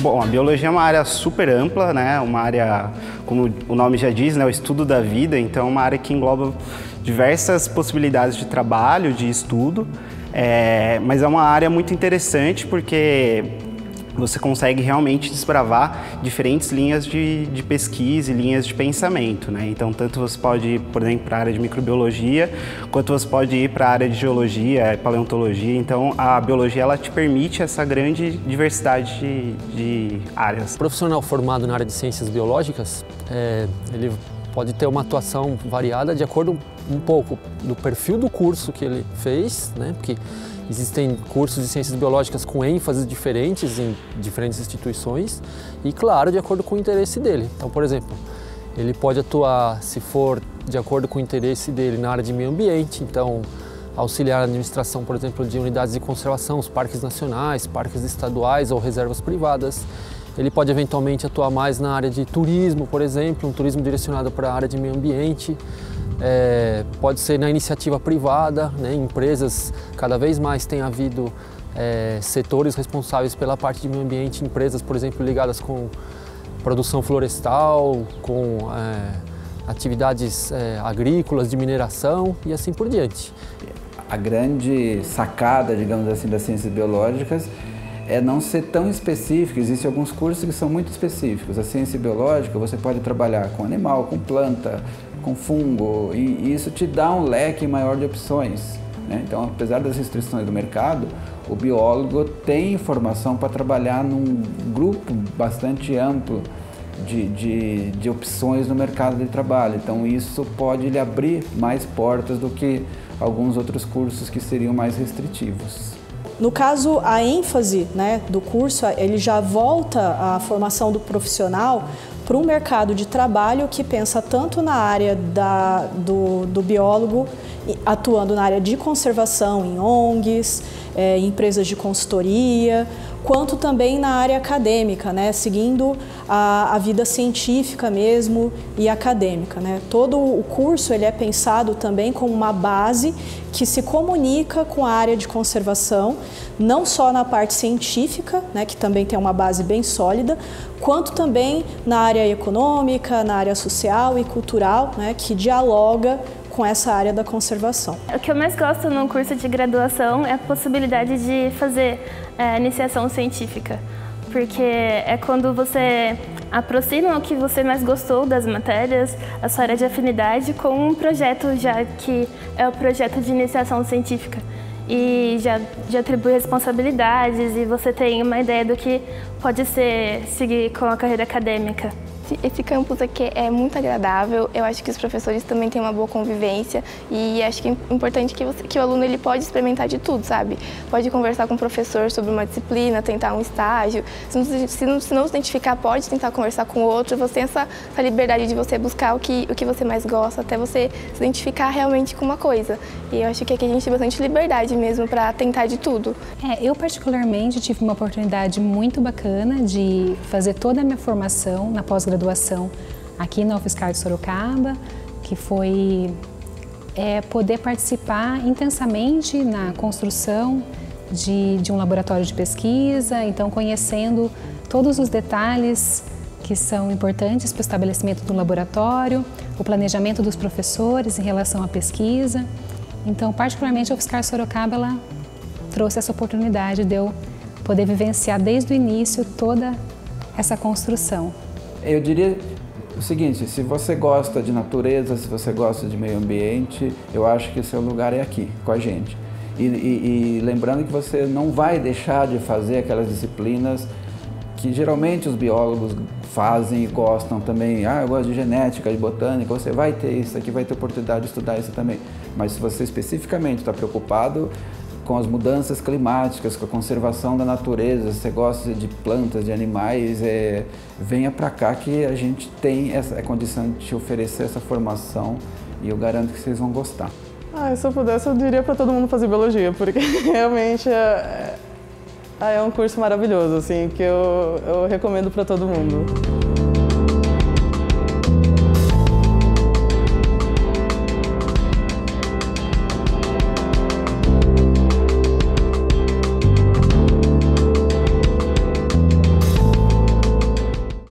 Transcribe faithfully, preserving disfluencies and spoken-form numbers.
Bom, a biologia é uma área super ampla, né? Uma área, como o nome já diz, né? O estudo da vida, então é uma área que engloba diversas possibilidades de trabalho, de estudo, é, mas é uma área muito interessante porque você consegue realmente desbravar diferentes linhas de, de pesquisa e linhas de pensamento, né? Então, tanto você pode ir, por exemplo, para a área de microbiologia, quanto você pode ir para a área de geologia, paleontologia. Então, a biologia, ela te permite essa grande diversidade de, de áreas. O profissional formado na área de ciências biológicas, é, ele pode ter uma atuação variada de acordo um pouco do perfil do curso que ele fez, né? Porque existem cursos de ciências biológicas com ênfases diferentes em diferentes instituições e, claro, de acordo com o interesse dele. Então, por exemplo, ele pode atuar, se for de acordo com o interesse dele, na área de meio ambiente, então auxiliar a administração, por exemplo, de unidades de conservação, os parques nacionais, parques estaduais ou reservas privadas. Ele pode eventualmente atuar mais na área de turismo, por exemplo, um turismo direcionado para a área de meio ambiente. É, pode ser na iniciativa privada, né? Empresas, cada vez mais tem havido é, setores responsáveis pela parte de meio ambiente, empresas, por exemplo, ligadas com produção florestal, com é, atividades é, agrícolas, de mineração e assim por diante. A grande sacada, digamos assim, das ciências biológicas é não ser tão específico. Existem alguns cursos que são muito específicos. A ciência biológica, você pode trabalhar com animal, com planta, com fungo, e isso te dá um leque maior de opções, né? Então, apesar das restrições do mercado, o biólogo tem informação para trabalhar num grupo bastante amplo de, de, de opções no mercado de trabalho. Então, isso pode lhe abrir mais portas do que alguns outros cursos que seriam mais restritivos. No caso, a ênfase, né, do curso, ele já volta a formação do profissional para um mercado de trabalho que pensa tanto na área da, do, do biólogo, atuando na área de conservação em O N Gs, é, em empresas de consultoria, quanto também na área acadêmica, né, seguindo a, a vida científica mesmo e acadêmica, né. Todo o curso ele é pensado também como uma base que se comunica com a área de conservação, não só na parte científica, né, que também tem uma base bem sólida, quanto também na área econômica, na área social e cultural, né, que dialoga com essa área da conservação. O que eu mais gosto no curso de graduação é a possibilidade de fazer é, iniciação científica, porque é quando você aproxima o que você mais gostou das matérias, a sua área de afinidade, com um projeto já que é o projeto de iniciação científica. E já, já atribui responsabilidades e você tem uma ideia do que pode ser seguir com a carreira acadêmica. Esse campus aqui é muito agradável, eu acho que os professores também têm uma boa convivência e acho que é importante que, você, que o aluno ele pode experimentar de tudo, sabe? Pode conversar com o professor sobre uma disciplina, tentar um estágio, se não se, não, se não se identificar, pode tentar conversar com o outro, você tem essa, essa liberdade de você buscar o que, o que você mais gosta, até você se identificar realmente com uma coisa. E eu acho que aqui a gente tem bastante liberdade mesmo para tentar de tudo. É, eu particularmente tive uma oportunidade muito bacana de fazer toda a minha formação na pós-graduação aqui na UFSCar de Sorocaba, que foi é, poder participar intensamente na construção de, de um laboratório de pesquisa, então conhecendo todos os detalhes que são importantes para o estabelecimento do laboratório, o planejamento dos professores em relação à pesquisa. Então, particularmente, a UFSCar Sorocaba ela trouxe essa oportunidade de eu poder vivenciar desde o início toda essa construção. Eu diria o seguinte, se você gosta de natureza, se você gosta de meio ambiente, eu acho que o seu lugar é aqui, com a gente. E, e, e lembrando que você não vai deixar de fazer aquelas disciplinas que geralmente os biólogos fazem e gostam também. Ah, eu gosto de genética, de botânica, você vai ter isso aqui, vai ter oportunidade de estudar isso também. Mas se você especificamente está preocupado com as mudanças climáticas, com a conservação da natureza, se você gosta de plantas, de animais, é, venha para cá que a gente tem essa condição de te oferecer essa formação e eu garanto que vocês vão gostar. Ah, se eu pudesse, eu diria para todo mundo fazer biologia, porque realmente é, é um curso maravilhoso, assim, que eu, eu recomendo para todo mundo.